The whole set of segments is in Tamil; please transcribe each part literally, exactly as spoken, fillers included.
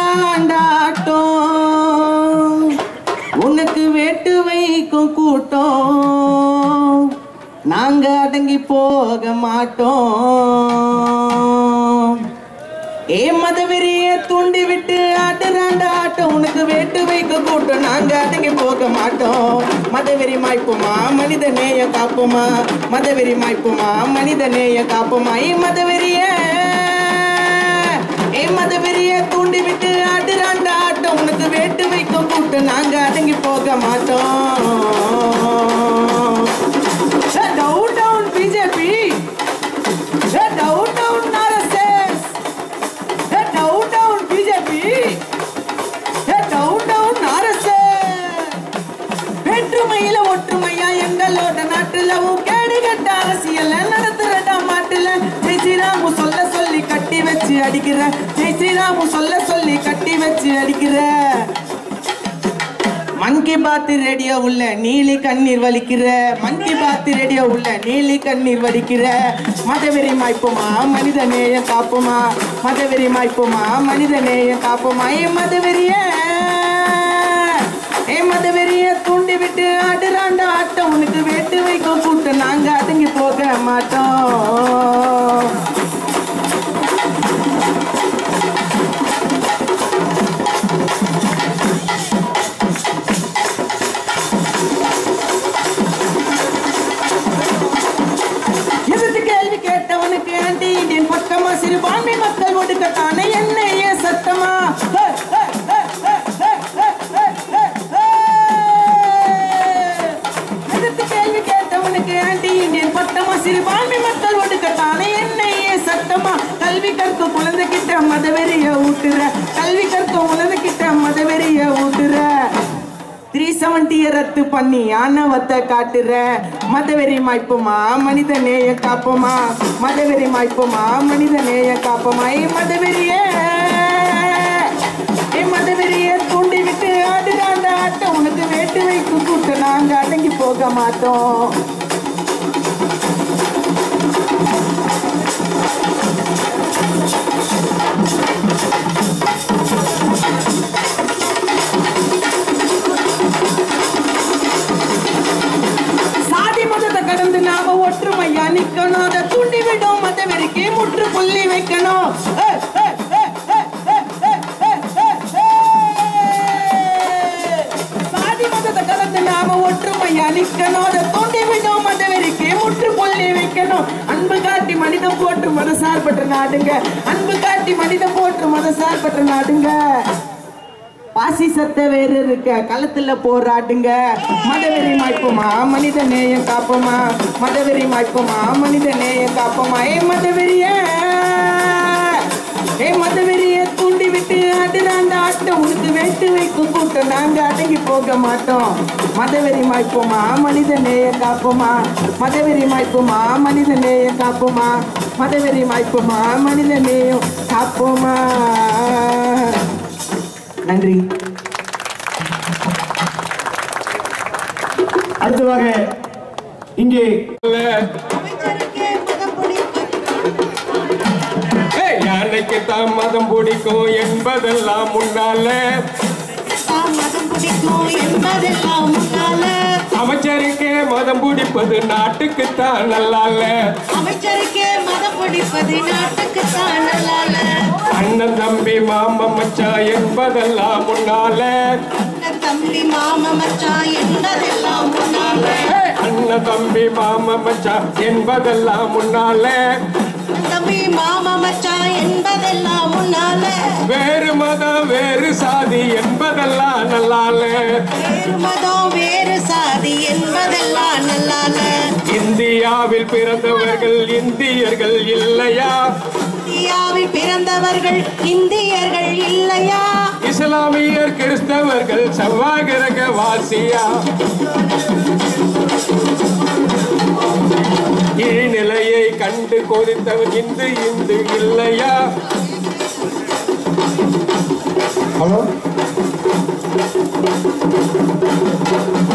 ஆண்டாட்டம் உனக்கு வேட்டு வைக்கும் கூட்டம் நாங்க அடங்கி போக மாட்டோம் ஏ மதவெறிய தூண்டி விட்டு ஆட்டுறாண்ட ஆட்டம் உனக்கு வேட்டு வைக்க கூட்டம் நாங்க அடங்கி போக மாட்டோம் மதவெறி மாய்ப்புமா மனித நேய காப்புமா மதவெறி மாய்ப்புமா மனித நேய காப்புமா ஏ மதவெறிய ஏ மதவெறிய தூண்டி விட்டு ஆட்டுறாண்ட ஆட்டம் உனக்கு வேட்டு வைக்க கூட்டம் நாங்க அடங்கி போக மாட்டோம் down down BJP down down RSS down down BJP down down RSS வேற்றுமையில ஒற்றுமையா எங்களோட நாட்டுல கேடு கட்ட அரசியல் நடத்துறடா மாட்டுல ஜெய் ஸ்ரீராமு சொல்ல சொல்லி கட்டி வச்சு அடிக்கிற ஜெய் ஸ்ரீராமு சொல்ல சொல்லி கட்டி வச்சு அடிக்கிற மன் கி பாத் ரேடியோ உள்ள நீலி கண்ணீர் வலிக்கிற மன் கி பாத் ரேடியோ உள்ள நீலி கண்ணீர் வலிக்கிற மதவெறி மாய்ப்புமா மனித நேய காப்புமா மதவெறி மாய்ப்புமா மனித நேய காப்புமா ஏ மதவெறிய ஏ மதவெறிய தூண்டி விட்டு ஆடுறாண்ட ஆட்டம் உனக்கு வேட்டு வைக்கும் கூட்டம் நாங்க அடங்கி போக மாட்டோம் பக்கமா சிறுபான்மை மக்கள் ஒடுக்கத்தானே என்ன ஏன் சத்தமா எதிர்த்து கேள்வி கேட்டவனுக்கு ஆன்டி இந்தியன் பட்டமா சிறுபான்மை மக்கள் ஒடுக்கத்தானே என்ன ஏன் சத்தமா கல்வி கற்கும் குழந்தை கிட்ட மதவெறிய ஊட்டுற கல்வி கற்கும் குழந்தை கிட்ட மதவெறிய ஊட்டுற த்ரீ செவன்டிய ரத்து பண்ணி ஆணவத்தை காட்டுற மதவெறி மாய்ப்புமா மனித நேய காப்புமா மதவெறி மாய்ப்புமா மனித நேய காப்புமா ஏ மதவெறிய ஏ மதவெறிய தூண்டி விட்டு ஆடுறாண்ட ஆட்டம் உனக்கு வேட்டு வைக்கும் கூட்டம் நாங்க அடங்கி போக மாட்டோம் கடந்து நாம ஒற்றுமையா நிக்கணும் அதை தூண்டி விடும் மதவெறிக்கு முற்று புள்ளி வைக்கணும் சாதி மதத்தை கடந்து நாம ஒற்றுமையா நிக்கணும் அதை தூண்டி விடும் மதவெறிக்கு முற்று புள்ளி வைக்கணும் அன்பு காட்டி மனிதம் போற்று மத சார்பற்ற நாடுங்க அன்பு காட்டி மனிதம் போற்று மத சார்பற்ற நாடுங்க பாசிசத்தை வேறு இருக்க களத்துல போராடுங்க மதவெறி மாய்ப்புமா மனித நேயம் காப்போமா மதவெறி மாய்ப்புமா மனித நேயம் காப்போமா ஏ மதவெறிய ஏ மதவெறிய தூண்டி விட்டு ஆடுறாண்ட ஆட்டம் உனக்கு வேட்டு வைக்கும் கூட்டம் நாங்க அடங்கி போக மாட்டோம் மதவெறி மாய்ப்புமா மனித நேய காப்போமா மதவெறி மாய்ப்புமா மனித நேய காப்போமா மதவெறி மாய்ப்புமா மனித நேயம் காப்போமா நன்றி. அடுத்ததாக இங்கே யானைக்கு தான் மதம் பிடிக்கும் என்பதெல்லாம் முன்னால அமைச்சருக்கே மதம் பிடிப்பது நாட்டுக்கு தான் நல்லால அமைச்சருக்கே மதம் பிடிப்பது நாட்டுக்கு தான் நல்லால அண்ணன் தம்பி மாமா மச்சா என்பதெல்லாம் முன்னால அண்ணன் தம்பி மாமா மச்சா என்பதெல்லாம் முன்னால அண்ணன் தம்பி மாமா மச்சா என்பதெல்லாம் முன்னால தம்பி மாமா மச்சா என்பதெல்லாம் முன்னால வேறு மதம் வேறு சாதி என்பதெல்லாம் நல்லால வேறு மதம் வேறு சாதி என்பதெல்லாம் நல்லால இந்தியாவில் பிறந்தவர்கள் இந்தியர்கள் இல்லையா இந்தியாவில் பிறந்தவர்கள் இந்தியர்கள் இல்லையா இஸ்லாமியர் கிறிஸ்தவர்கள் செவ்வாய் கிரக வாசியா இந்நிலையை கண்டு கொதித்தவர் இந்து இந்து இல்லையா ஹலோ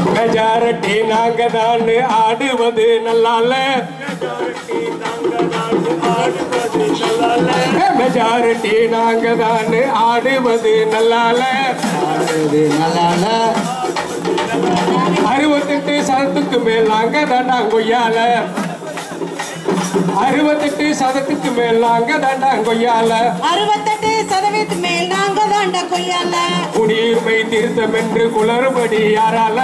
மெஜாரிட்டி நாங்க தான் ஆடுவது நல்லால மெஜாரிட்டி நாங்க தான் ஆடுவது நல்லால நல்லால அறுபத்தெட்டு சதத்துக்கு மேல் நாங்க தாண்டா கொய்யால அறுபத்தெட்டு சதத்துக்கு மேல் நாங்க தாண்டா கொய்யால அறுபத்தெட்டு சதவீதத்துக்கு மேல் நாங்க தாண்டா கொய்யால குடியுரிமை திருத்தம் என்று குளறுபடி யாரால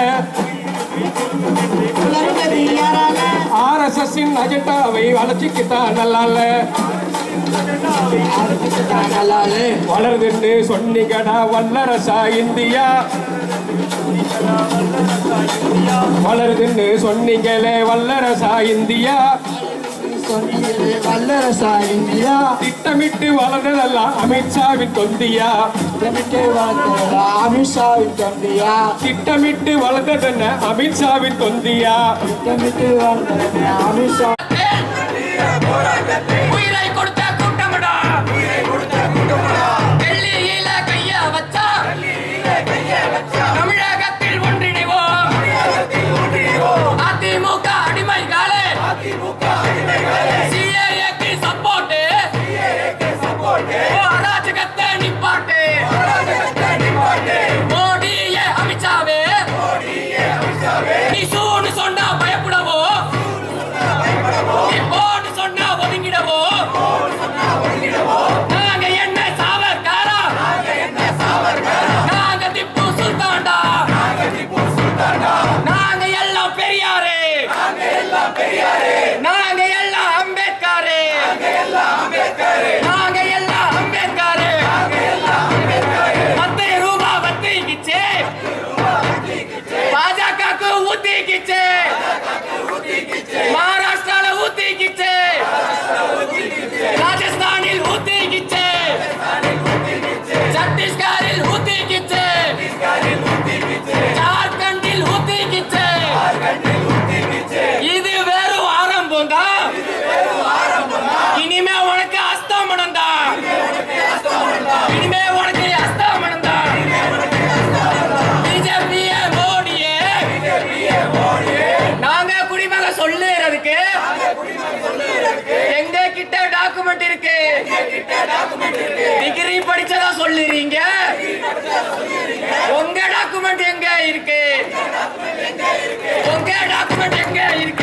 குளறுபடி யாரால ஆர் எஸ் எஸ் அஜெண்டாவை வளர்ச்சிக்குத்தான் நல்லால வளருதுன்னு சொன்னீங்கடா வல்லரசா இந்தியா வளருதுன்னு சொன்னீங்களே வல்லரசா இந்தியா வல்லரசா இந்தியா திட்டமிட்டு வளர்ந்ததெல்லாம் அமித்ஷாவின் தொந்தியா அமித்ஷாவின் தொண்டியா திட்டமிட்டு வளர்ந்ததென்ன அமித்ஷாவின் தொந்தியா திட்டமிட்டு அமித்ஷா உயிரை கொடுத்த கூட்டமடா டெல்லியில கைய வச்சா தமிழகத்தில் ஒன்றிணைவோம் அதிமுக அடிமைகளே சிஏஏக்கு சப்போர்ட் அராஜகத்தை நிப்பாட்டு மோடியே அமித்ஷாவே நீ சூன்னு சொன்னா பயப்படவோ போன்னு சொன்னா ஒதுங்கிடவோ நாங்க என்ன சாவர்காரா நாங்க திப்பு சுல்தான்டா நாங்க எல்லாம் பெரியாரே நாங்க எல்லாம் அம்பேத்கரே நாங்க எல்லாம் அம்பேத்கரே பத்து ரூபா வத்திக்கிச்சு பாஜகக்கு ஊத்திக்கிச்சு மகாராஷ்டிரால ஊத்திக்கிச்சு ராஜஸ்தானில் ஊத்திக்கிச்சு சத்தீஸ்கரில் ஊத்திக்கிச்சு ஜார்க்கண்டில் ஊத்திக்கிச்சு இது வெறும் ஆரம்பம் தான் இனிமே உனக்கு அஸ்தாமனம் தான் இனிமே உனக்கு அஸ்தாமனம் தான் பிஜேபியே மோடியே நாங்க குடிமக சொல்லுறதுக்கு எங்க கிட்ட டாக்குமெண்ட் இருக்கு டிகிரி படிச்சதா சொல்லுறீங்க உங்க டாக்குமெண்ட் எங்க இருக்கு உங்க டாக்குமெண்ட் எங்க இருக்கு